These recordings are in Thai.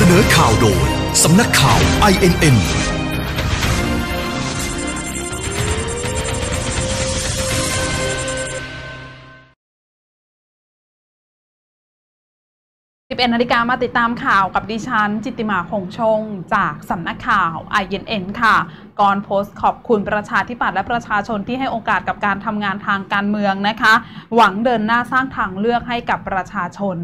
นอข่าวโดยสำนักข่าว INN 11 นาฬิกามาติดตามข่าวกับดิฉันจิตติมาคงชงจากสำนักข่าว INN ค่ะก่อนโพสต์ขอบคุณประชาธิปัตย์และประชาชนที่ให้โอกาสกับการทำงานทางการเมืองนะคะหวังเดินหน้าสร้างทางเลือกให้กับประชาชน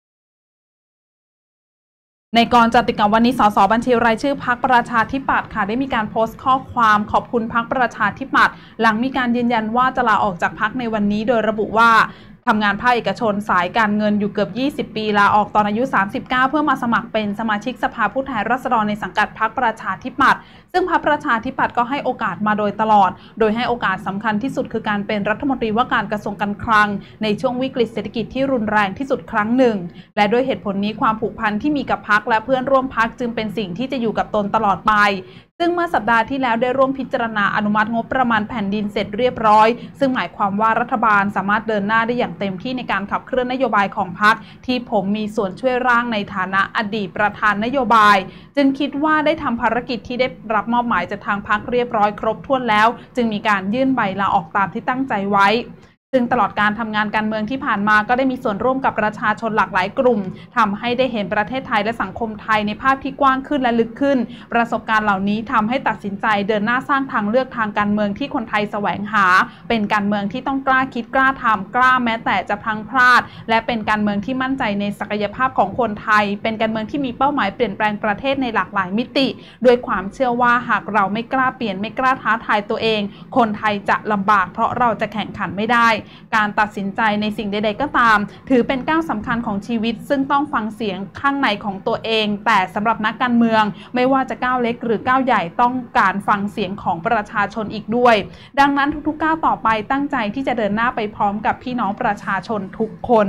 ในกรจติกาวันนี้สสบัญชีรายชื่อพรรคประชาธิปัตย์ค่ะได้มีการโพสต์ข้อความขอบคุณพรรคประชาธิปัตย์หลังมีการยืนยันว่าจะลาออกจากพรรคในวันนี้โดยระบุว่าทำงานภาคเอกชนสายการเงินอยู่เกือบ20 ปีลาออกตอนอายุ 39 เพื่อมาสมัครเป็นสมาชิกสภาผู้แทนราษฎรในสังกัดพรรคประชาธิปัตย์ซึ่งพรรคประชาธิปัตย์ก็ให้โอกาสมาโดยตลอดโดยให้โอกาสสำคัญที่สุดคือการเป็นรัฐมนตรีว่าการกระทรวงการคลังในช่วงวิกฤตเศรษฐกิจที่รุนแรงที่สุดครั้งหนึ่งและด้วยเหตุผลนี้ความผูกพันที่มีกับพรรคและเพื่อนร่วมพรรคจึงเป็นสิ่งที่จะอยู่กับตนตลอดไปซึ่งเมื่อสัปดาห์ที่แล้วได้ร่วมพิจารณาอนุมัติงบประมาณแผ่นดินเสร็จเรียบร้อยซึ่งหมายความว่ารัฐบาลสามารถเดินหน้าได้อย่างเต็มที่ในการขับเคลื่อนนโยบายของพรรคที่ผมมีส่วนช่วยร่างในฐานะอดีตประธานนโยบายจึงคิดว่าได้ทำภารกิจที่ได้รับมอบหมายจากทางพรรคเรียบร้อยครบถ้วนแล้วจึงมีการยื่นใบลาออกตามที่ตั้งใจไว้ซึ่งตลอดการทำงานการเมืองที่ผ่านมาก็ได้มีส่วนร่วมกับประชาชนหลากหลายกลุ่มทำให้ได้เห็นประเทศไทยและสังคมไทยในภาพที่กว้างขึ้นและลึกขึ้นประสบการณ์เหล่านี้ทำให้ตัดสินใจเดินหน้าสร้างทางเลือกทางการเมืองที่คนไทยแสวงหาเป็นการเมืองที่ต้องกล้าคิดกล้าทำกล้าแม้แต่จะพลั้งพลาดและเป็นการเมืองที่มั่นใจในศักยภาพของคนไทยเป็นการเมืองที่มีเป้าหมายเปลี่ยนแปลงประเทศในหลากหลายมิติด้วยความเชื่อว่าหากเราไม่กล้าเปลี่ยนไม่กล้าท้าทายตัวเองคนไทยจะลำบากเพราะเราจะแข่งขันไม่ได้การตัดสินใจในสิ่งใดๆก็ตามถือเป็นก้าวสำคัญของชีวิตซึ่งต้องฟังเสียงข้างในของตัวเองแต่สำหรับนักการเมืองไม่ว่าจะก้าวเล็กหรือก้าวใหญ่ต้องการฟังเสียงของประชาชนอีกด้วยดังนั้นทุกๆก้าวต่อไปตั้งใจที่จะเดินหน้าไปพร้อมกับพี่น้องประชาชนทุกคน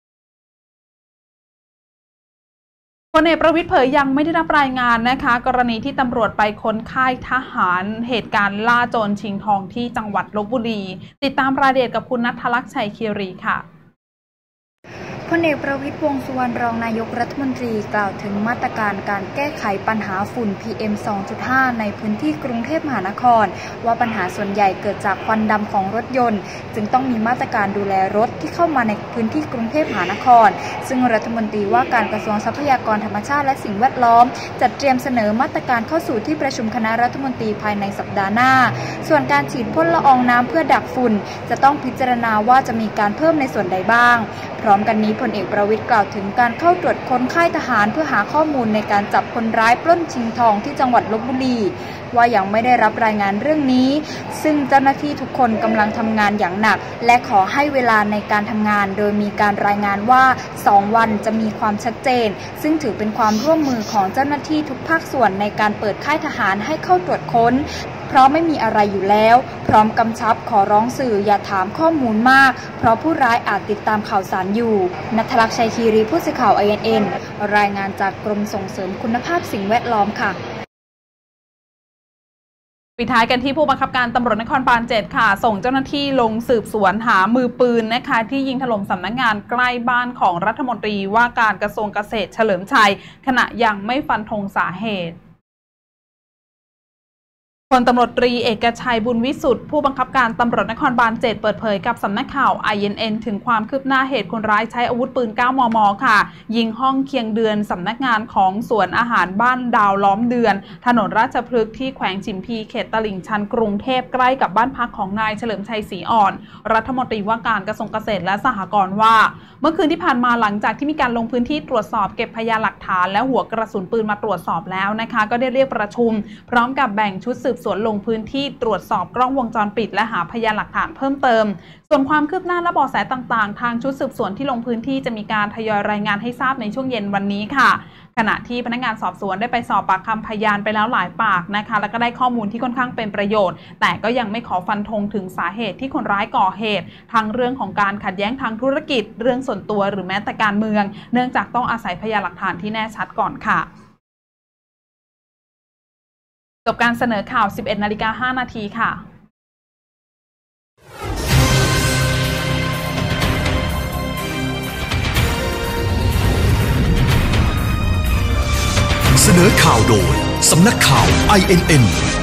พลเอกประวิตรเผยยังไม่ได้รับรายงานนะคะกรณีที่ตำรวจไปค้นค่ายทหารเหตุการณ์ล่าโจรชิงทองที่จังหวัดลพบุรีติดตามรายละเอียดกับคุณณัฐลักษณ์ชัยคีรีค่ะพลเอกประวิตร วงษ์สุวรรณรองนายกรัฐมนตรีกล่าวถึงมาตรการการแก้ไขปัญหาฝุ่น PM 2.5 ในพื้นที่กรุงเทพมหานครว่าปัญหาส่วนใหญ่เกิดจากควันดำของรถยนต์จึงต้องมีมาตรการดูแลรถที่เข้ามาในพื้นที่กรุงเทพมหานครซึ่งรัฐมนตรีว่าการกระทรวงทรัพยากรธรรมชาติและสิ่งแวดล้อมจัดเตรียมเสนอมาตรการเข้าสู่ที่ประชุมคณะรัฐมนตรีภายในสัปดาห์หน้าส่วนการฉีดพ่นละอองน้ำเพื่อดักฝุ่นจะต้องพิจารณาว่าจะมีการเพิ่มในส่วนใดบ้างพร้อมกันนี้พลเอกประวิตรกล่าวถึงการเข้าตรวจค้นค่ายทหารเพื่อหาข้อมูลในการจับคนร้ายปล้นชิงทองที่จังหวัดลพบุรีว่ายังไม่ได้รับรายงานเรื่องนี้ซึ่งเจ้าหน้าที่ทุกคนกำลังทำงานอย่างหนักและขอให้เวลาในการทำงานโดยมีการรายงานว่า2 วันจะมีความชัดเจนซึ่งถือเป็นความร่วมมือของเจ้าหน้าที่ทุกภาคส่วนในการเปิดค่ายทหารให้เข้าตรวจค้นเพราะไม่มีอะไรอยู่แล้วพร้อมกำชับขอร้องสื่ออย่าถามข้อมูลมากเพราะผู้ร้ายอาจติดตามข่าวสารอยู่ณัฐลักษณ์ชัยคีรีผู้สื่อข่าว INN รายงานจากกรมส่งเสริมคุณภาพสิ่งแวดล้อมค่ะปิดท้ายกันที่ผู้บังคับการตำรวจนครบาล 7 ค่ะส่งเจ้าหน้าที่ลงสืบสวนหามือปืนนะคะที่ยิงถล่มสำนักงานใกล้บ้านของรัฐมนตรีว่าการกระทรวงเกษตรเฉลิมชัยขณะยังไม่ฟันธงสาเหตุพลตำรวจตรีเอกชัยบุญวิสุทธิ์ผู้บังคับการตำรวจนครบาล 7 เปิดเผยกับสำนักข่าว INN ถึงความคืบหน้าเหตุคนร้ายใช้อาวุธปืน 9 มม. ค่ะยิงห้องเคียงเดือนสำนักงานของสวนอาหารบ้านดาวล้อมเดือนถนนราชพฤกษ์ที่แขวงฉิมพีเขตตลิ่งชันกรุงเทพใกล้กับบ้านพักของนายเฉลิมชัยศรีอ่อนรัฐมนตรีว่าการกระทรวงเกษตรและสหกรณ์ว่าเมื่อคืนที่ผ่านมาหลังจากที่มีการลงพื้นที่ตรวจสอบเก็บพยานหลักฐานและหัวกระสุนปืนมาตรวจสอบแล้วนะคะก็ได้เรียกประชุมพร้อมกับแบ่งชุดสืบสวนลงพื้นที่ตรวจสอบกล้องวงจรปิดและหาพยานหลักฐานเพิ่มเติมส่วนความคืบหน้าและเบาะแสต่างๆทางชุดสืบสวนที่ลงพื้นที่จะมีการทยอยรายงานให้ทราบในช่วงเย็นวันนี้ค่ะขณะที่พนักงานสอบสวนได้ไปสอบปากคำพยานไปแล้วหลายปากนะคะแล้วก็ได้ข้อมูลที่ค่อนข้างเป็นประโยชน์แต่ก็ยังไม่ขอฟันธงถึงสาเหตุที่คนร้ายก่อเหตุทั้งเรื่องของการขัดแย้งทางธุรกิจเรื่องส่วนตัวหรือแม้แต่การเมืองเนื่องจากต้องอาศัยพยานหลักฐานที่แน่ชัดก่อนค่ะจบการเสนอข่าว 11:05 นาทีค่ะนอข่าวโดยสำนักข่าว INN